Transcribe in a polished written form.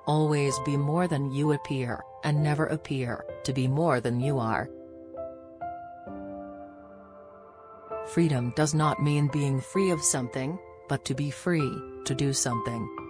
Always be more than you appear, and never appear to be more than you are. Freedom does not mean being free of something, but to be free to do something.